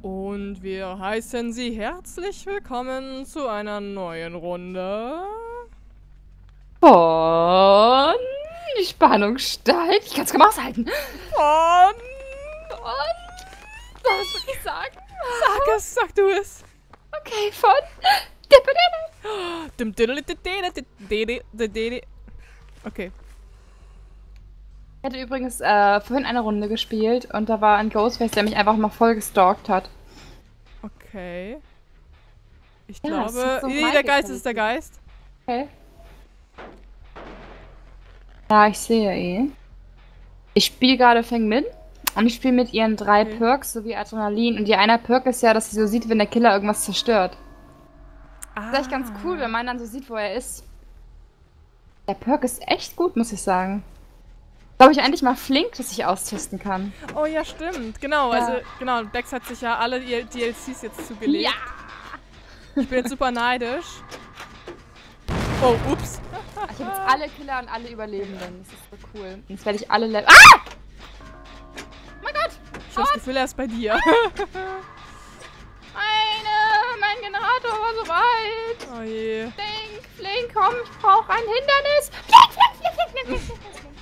Und wir heißen Sie herzlich willkommen zu einer neuen Runde. Und die Spannung steigt. Ich kann es kaum aushalten. Von... Soll ich wirklich sagen? Sag es, sag du es. Okay, von... Okay. Ich hatte übrigens vorhin eine Runde gespielt und da war ein Ghostface, der mich einfach mal voll gestalkt hat. Okay. Ich Ja, das glaube... ist so Nee, der Geist ist der Geist. Okay. Ja, ich sehe ihn. Ich spiele gerade Feng Min und ich spiele mit ihren 3 Perks sowie Adrenalin. Und ihr einer Perk ist ja, dass sie so sieht, wenn der Killer irgendwas zerstört. Das ist echt ganz cool, wenn man dann so sieht, wo er ist. Der Perk ist echt gut, muss ich sagen. Glaube ich eigentlich mal flink, dass ich austesten kann. Oh ja, stimmt. Genau, Ja. also genau, Bex hat sich ja alle DLCs jetzt zugelegt. Ja! Ich bin jetzt super neidisch. Oh, ups. Ich habe jetzt alle Killer und alle Überlebenden. Das ist so cool. Und jetzt werde ich alle Level... Ah! Oh mein Gott! Ich habe das Gefühl, er ist bei dir. Mein Generator war so weit. Oh je. Flink, komm, ich brauche ein Hindernis. Flink.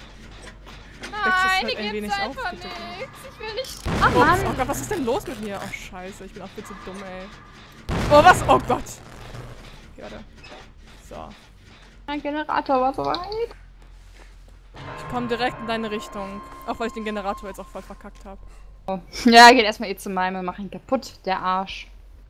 Nein, halt hier ein wenig gibt's einfach aufgedrückt. nichts. Ich will nicht... Ach Oh Mann. Gott, was ist denn los mit mir? Oh scheiße, ich bin auch viel zu dumm, ey. Oh, was? Oh Gott. Okay, warte. So. Mein Generator war so weit. Ich komme direkt in deine Richtung. Auch weil ich den Generator jetzt auch voll verkackt habe. Oh. Ja, geht erstmal zu meinem und mach ihn kaputt, der Arsch.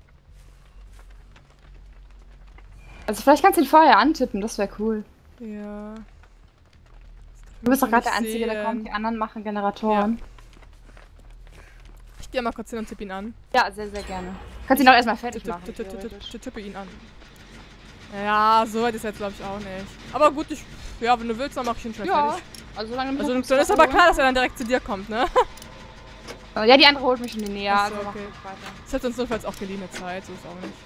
Also vielleicht kannst du ihn vorher antippen, das wäre cool. Ja. Du bist doch gerade der Einzige, der kommt. Die anderen machen Generatoren. Ja. Ich gehe mal kurz hin und tippe ihn an. Ja, sehr, sehr gerne. Kannst ihn auch erstmal fertig machen. Tippe ihn an. Ja, so weit ist jetzt glaube ich auch nicht. Aber gut, ja, wenn du willst, dann mach ich ihn schon fertig. Also solange Also dann ist aber klar, dass er dann direkt zu dir kommt, ne? Ja, die andere holt mich in die Nähe. Achso, Also okay. mach weiter. Das hat uns notfalls auch geliehene Zeit, so ist auch nicht.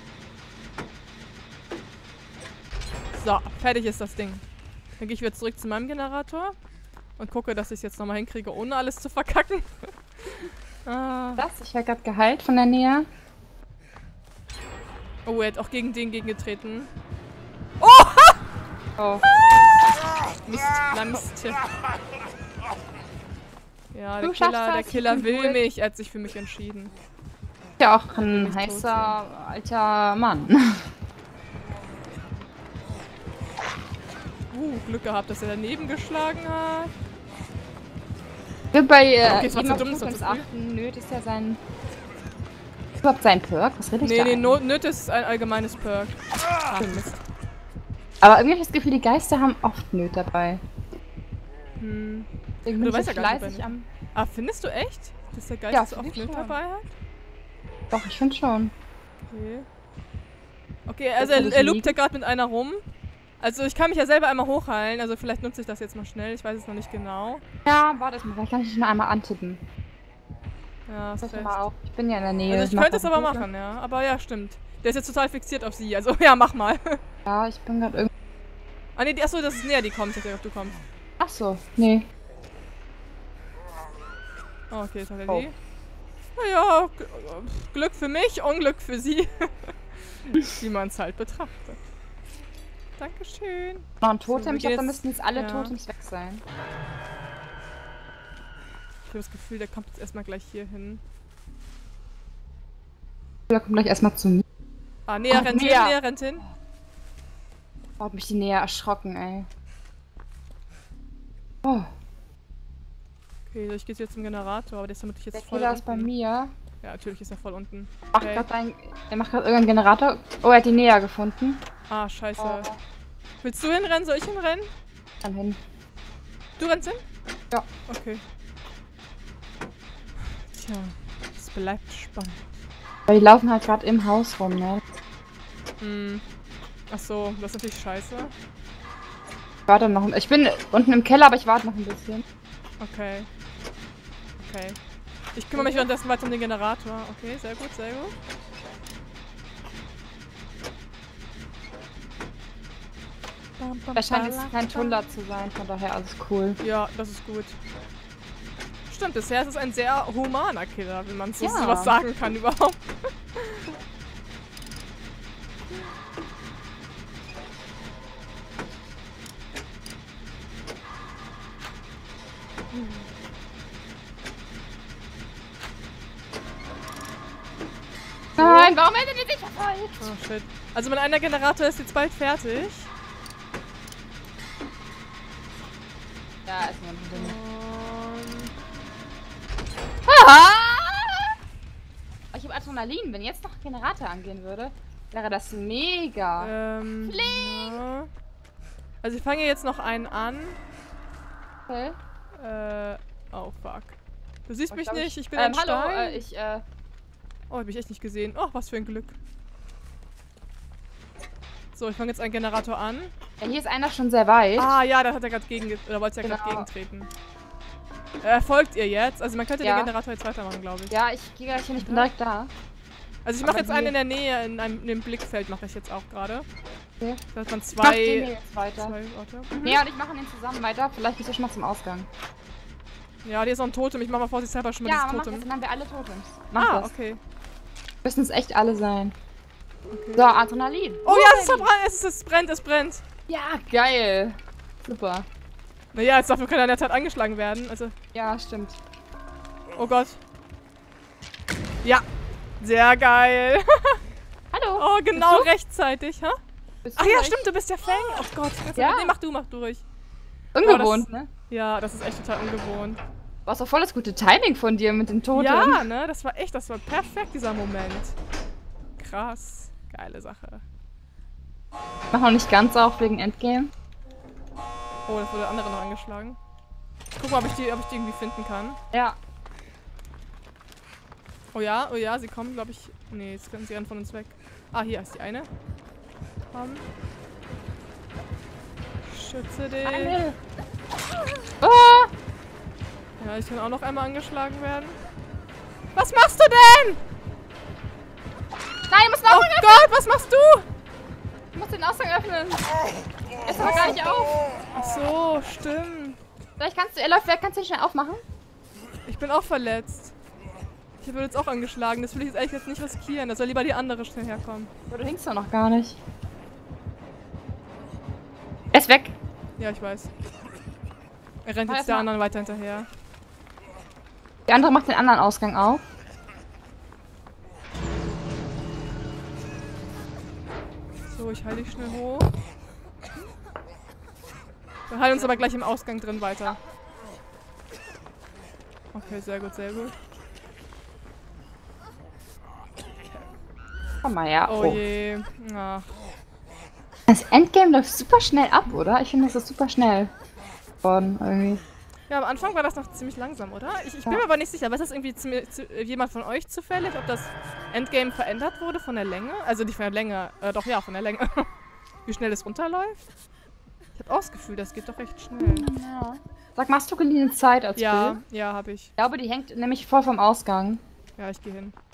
So, fertig ist das Ding. Dann gehe ich wieder zurück zu meinem Generator und gucke, dass ich es jetzt nochmal hinkriege, ohne alles zu verkacken. Ich werde gerade geheilt von der Nähe. Oh, er hat auch gegen den gegengetreten. Oh. Mist, Mist. Ja, Du der schaffst Killer das, will ich bin gut. mich. Er hat sich für mich entschieden. Ist ja auch ein Nicht heißer, alter Mann. Glück gehabt, dass er daneben geschlagen hat. Bei Okay, es war zu dumm, es war zu früh. achten, Nöt ist ja sein... Überhaupt sein Perk? Was rede ich da? Nee, Nöte ist ein allgemeines Perk. Ach, Mist. Aber irgendwie habe ich das Gefühl, die Geister haben oft Nöt dabei. Hm. Deswegen Du bin weißt ich ja so gar nicht, fleißig am... Ah, findest du echt, dass der Geist Ja, so find oft ich Nöte schon. dabei hat? Doch, ich finde schon. Okay. Okay, also Das er loopt ja gerade mit einer rum. Also ich kann mich ja selber einmal hochheilen, also vielleicht nutze ich das jetzt mal schnell, ich weiß es noch nicht genau. Ja, warte mal, vielleicht kann ich dich noch einmal antippen. Ja, Das ist ist recht. mal auch. Ich bin ja in der Nähe. Also ich könnte es aber machen, ja. Aber ja, stimmt. Der ist jetzt total fixiert auf sie, also ja, mach mal. Ja, ich bin gerade irgendwie... Ah ne, achso, das ist näher, die kommt, ich dachte, du kommst. Ach so, nee. Oh, okay, jetzt hat er Oh. die. Naja, Glück für mich, Unglück für sie. Wie man es halt betrachtet. Dankeschön. Noch ein Totem. wir Ich glaube, gehen da jetzt- müssten jetzt alle ja. Totems weg sein. Ich habe das Gefühl, der kommt jetzt erstmal gleich hier hin. Der kommt gleich erstmal zu mir. Ah, nee, er Oh, rennt hin, näher. nee, er rennt hin. Oh, hat mich die Nähe erschrocken, ey. Oh, Okay, ich gehe jetzt zum Generator, aber der ist vermutlich jetzt der voll Killer ist bei unten. mir. Ja, natürlich ist er voll unten. Macht Okay. grad er macht gerade irgendeinen Generator. Oh, er hat die Nähe gefunden. Ah, scheiße. Oh, Willst du hinrennen? Soll ich hinrennen? dann hin. Du rennst hin? Ja. Okay. Tja, es bleibt spannend. Weil die laufen halt gerade im Haus rum, ne? Hm. Achso, das ist natürlich scheiße. Ich warte noch. Ich bin unten im Keller, aber ich warte noch ein bisschen. Okay. Okay. Ich kümmere mich währenddessen weiter um den Generator. Okay, sehr gut, sehr gut. Er scheint jetzt kein Tunder zu sein, von daher alles cool. Ja, das ist gut. Stimmt, bisher ist es ein sehr humaner Killer, wenn man so Ja. was sagen kann überhaupt. Nein, warum hätte die sich verfolgt? Oh shit. Also mein einer Generator ist jetzt bald fertig. Ja, ist nur ein Ding. Und Ich habe Adrenalin. Wenn jetzt noch ein Generator angehen würde, wäre das mega. ja. Also ich fange jetzt noch einen an. Okay. Oh fuck. Du siehst mich nicht, ich bin hallo, Stein. Oh, hab ich echt nicht gesehen. Oh, was für ein Glück. So, ich fange jetzt einen Generator an. Ja, hier ist einer schon sehr weit. Ah ja, da hat er gerade oder wollte ja gerade Genau. gegentreten. Folgt ihr jetzt? Also man könnte den Generator jetzt weitermachen, glaube ich. Ja, ich gehe gleich hin, ich bin direkt da. Also ich mache jetzt einen in der Nähe, in dem Blickfeld mache ich jetzt auch gerade. Okay. Da hat man Ich mach den hier zwei... jetzt weiter. Warte. Nee, und ich mache den zusammen weiter. Vielleicht bist du schon mal zum Ausgang. Ja, hier ist noch ein Totem. Ich mache mal vorsichtshalber schon mal Ja, dieses mach das, Totem. dann haben wir alle Totems. Mach das. Okay. Müssen es echt alle sein. Okay. So, Adrenalin. Oh ja, es verbrannt, es brennt, es brennt. Ja, geil. Super. Naja, jetzt darf nur keiner in der Zeit angeschlagen werden. Also, Ja, stimmt. oh Gott. Ja, sehr geil. Hallo. Oh, genau Bist du? rechtzeitig, ha? Bist Ach du ja, echt stimmt, du bist ja Fang. Oh Gott. Ja. Nee, mach du ruhig. ungewohnt, Oh, ne? Ja, das ist echt total ungewohnt. War auch voll das gute Timing von dir mit dem Totem. Ja, ne, das war perfekt, dieser Moment. Krass. Geile Sache. Mach noch nicht ganz auf wegen Endgame. Oh, das wurde der andere noch angeschlagen. Ich guck mal, ob ich die irgendwie finden kann. Ja. Oh ja, sie kommen, glaube ich. Nee, jetzt können sie rennen von uns weg. Ah, hier ist die eine. Komm. Schütze dich. Eine. Ah! Ja, ich kann auch noch einmal angeschlagen werden. Was machst du denn? Nein, du musst den Oh Ausgang öffnen! Gott, was machst du? Du musst den Ausgang öffnen! Er ist aber gar nicht auf! Ach so, stimmt. Vielleicht kannst du, er läuft weg, kannst du ihn schnell aufmachen? Ich bin auch verletzt. Ich wurde jetzt auch angeschlagen. Das will ich jetzt eigentlich jetzt nicht riskieren. Da soll lieber die andere schnell herkommen. Aber du hinkst doch noch gar nicht. Er ist weg. Ja, ich weiß. Er rennt Mach jetzt erst der mal. anderen weiter hinterher. Der andere macht den anderen Ausgang auf. So, ich halte dich schnell hoch. Wir halten uns aber gleich im Ausgang drin weiter. Okay, sehr gut, sehr gut. Komm mal her. Oh je. Ach. Das Endgame läuft super schnell ab, oder? Ich finde, das ist super schnell geworden, irgendwie. Ja, am Anfang war das noch ziemlich langsam, oder? Ich bin mir aber nicht sicher. Weiß das irgendwie jemand von euch zufällig, ob das Endgame verändert wurde von der Länge? Also nicht von der Länge, doch ja, von der Länge. Wie schnell es runterläuft? Ich habe auch das Gefühl, das geht doch recht schnell. Ja. Sag, machst du geliehene Zeit als Ja, Bild? ja, habe ich. Ich glaube, die hängt nämlich voll vom Ausgang. Ja, ich gehe hin.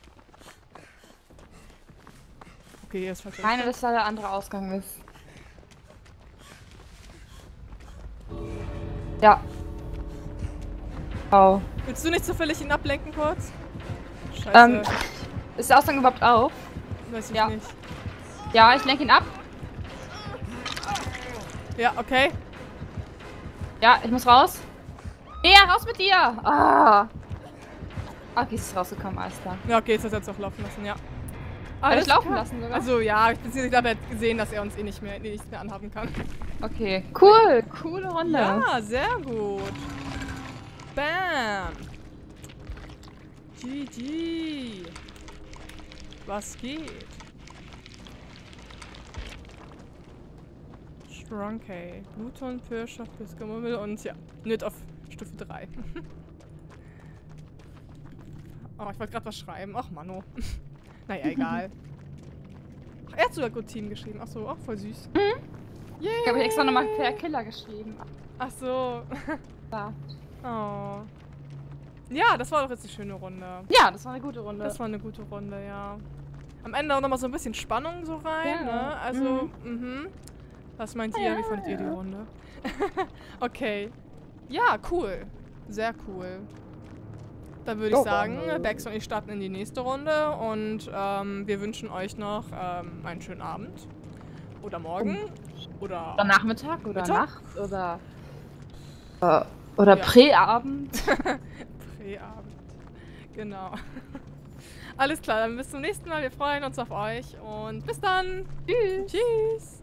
Okay, hier ist falsch. Meine, dass da der andere Ausgang ist. Ja. Oh. Willst du nicht zufällig ihn ablenken kurz? Scheiße. Ist der Ausgang überhaupt auf? Weiß ich ja. nicht. Ja, ich lenke ihn ab. Ja, okay. Ja, ich muss raus. Ja, raus mit dir! Ah! Okay, es ist rausgekommen, alles klar. Ja, okay, jetzt hat er jetzt auch laufen lassen, ja. Habe ich laufen klar. lassen sogar? Also ja, ich habe jetzt gesehen, dass er uns nicht mehr anhaben kann. Okay, cool. Coole Runde. Ja, sehr gut. Bam. GG. Was geht? Strongkey. Bluton, Pirschoff, Bisgemummel und ja, Nüt auf Stufe 3. Oh, ich wollte gerade was schreiben. Ach, Manno. Naja, egal. Ach, er hat sogar gut Team geschrieben. Ach so, auch voll süß. Ich habe extra nochmal per Killer geschrieben. Ach so. Ja. Oh. Ja, das war doch jetzt eine schöne Runde. Ja, das war eine gute Runde. Das war eine gute Runde, ja. Am Ende auch nochmal so ein bisschen Spannung so rein, Ja. ne? Also, Was meint ihr? Wie fandet ihr die Runde? Okay. Ja, cool. Sehr cool. Dann würde ich sagen, Bex und ich starten in die nächste Runde und wir wünschen euch noch einen schönen Abend. Oder morgen. Oder Nachmittag oder Nacht oder Präabend. Präabend. Genau. Alles klar, dann bis zum nächsten Mal. Wir freuen uns auf euch und bis dann. Tschüss. Tschüss.